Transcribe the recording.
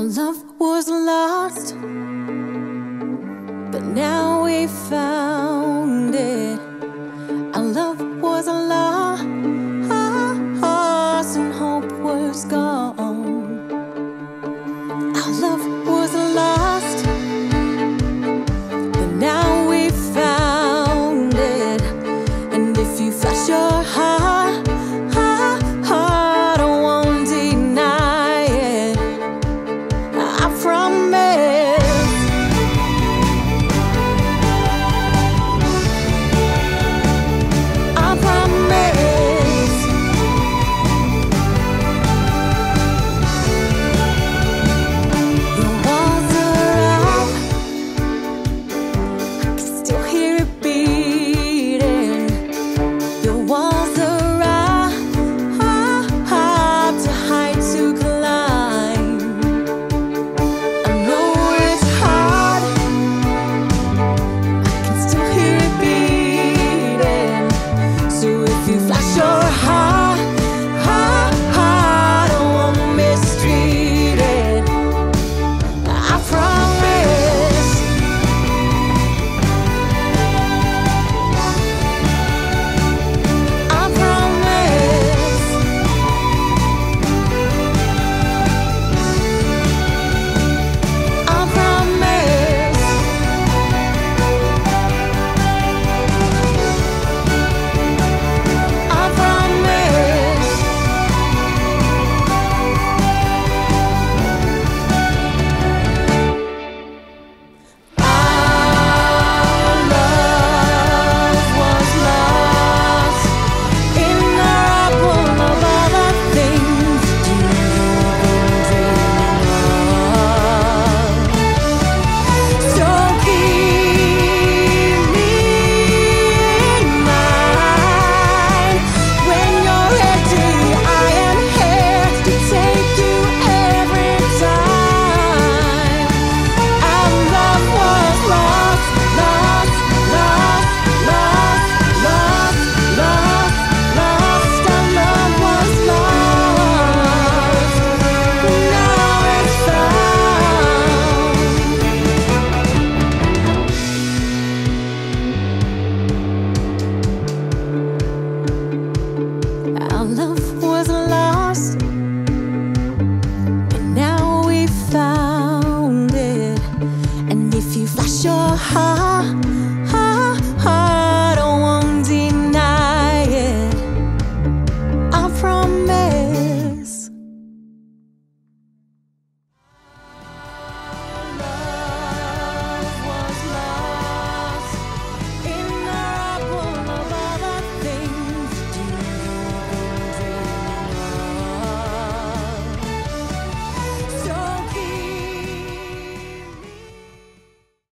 love was lost, but now we found it. Our love was lost and hope was gone. Our love was lost, but now we found it. And if you flash your heart, I won't deny it. I promise. I promise. Your walls are up, I can still hear it beating. Your walls are up, too high to climb. I know it's hard, I can still hear it beating. So if you flash your heart, I won't mistreat it. I promise. I promise. I promise. I promise. Our love was lost in the rubble of other things you've been dreaming of. So keep me in mind when you're ready. I am here to take you every time. Our love was lost, lost, lost, lost, lost, lost, lost. Our love was lost, now it's found. Our love was lost, but now we found it. And if you flash your heart,